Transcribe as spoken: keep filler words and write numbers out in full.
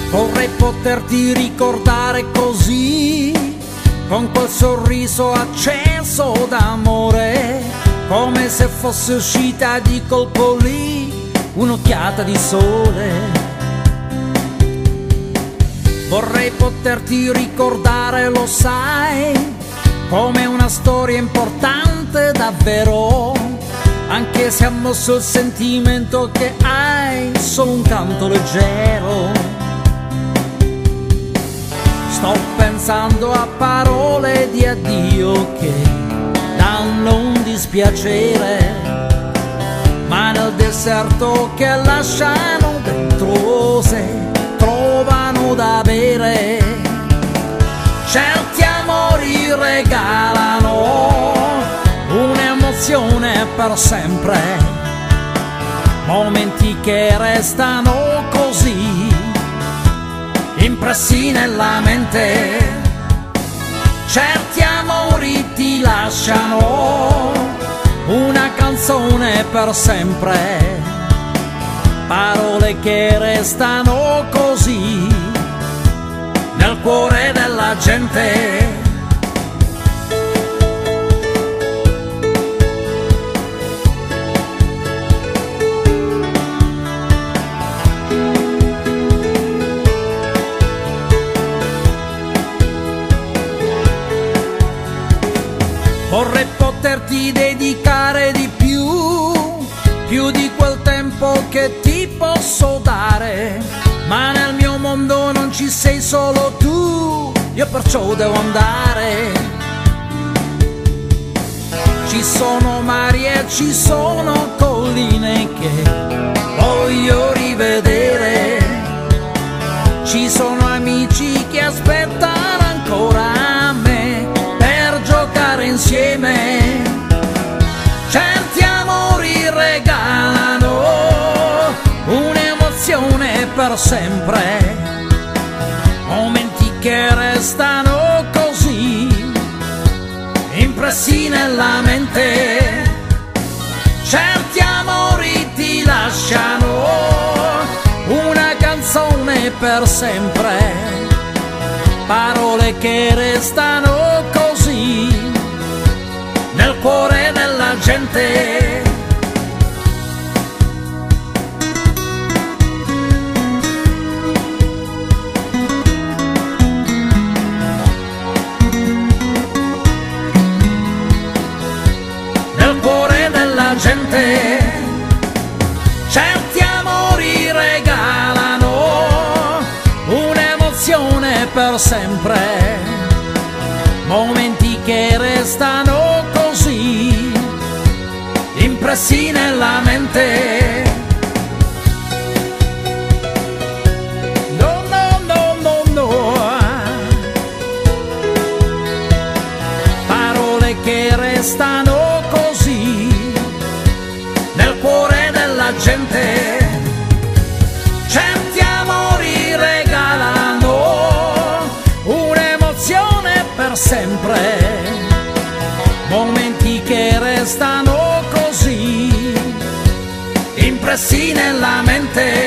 Vorrei poterti ricordare così, con quel sorriso acceso d'amore, come se fosse uscita di colpo lì un'occhiata di sole. Vorrei poterti ricordare, lo sai, come una storia importante davvero, anche se ha mosso il sentimento che hai solo un canto leggero. Sto pensando a parole di addio che danno un dispiacere, ma nel deserto che lasciano dentro sé trovano da bere. Certi amori regalano un'emozione per sempre, momenti che restano così impressi nella mente. Certi amori ti lasciano una canzone per sempre, parole che restano così nel cuore della gente. Vorrei poterti dedicare di più, più di quel tempo che ti posso dare, ma nel mio mondo non ci sei solo tu, io perciò devo andare. Ci sono mari e ci sono colline che voglio rivedere, ci sono amici che aspettano ancora insieme. Certi amori regalano un'emozione per sempre, momenti che restano così impressi nella mente. Certi amori ti lasciano una canzone per sempre, parole che restano così nel cuore della gente. Nel cuore della gente. Certi amori regalano un'emozione per sempre, momenti che restano così impressi nella mente. No, no, no, no, no. Parole che restano così nel cuore della gente. Certi amori regalano un'emozione per sempre, momenti che restano così impressi nella mente.